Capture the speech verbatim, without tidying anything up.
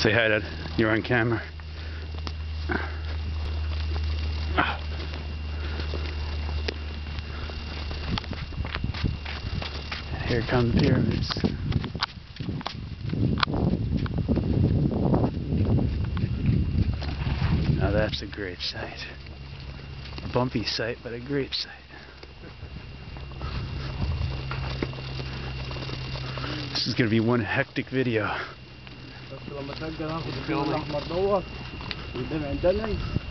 Say hi, Dad. You're on camera. Here come the pyramids. Now that's a great sight. A bumpy sight, but a great sight. This is going to be one hectic video.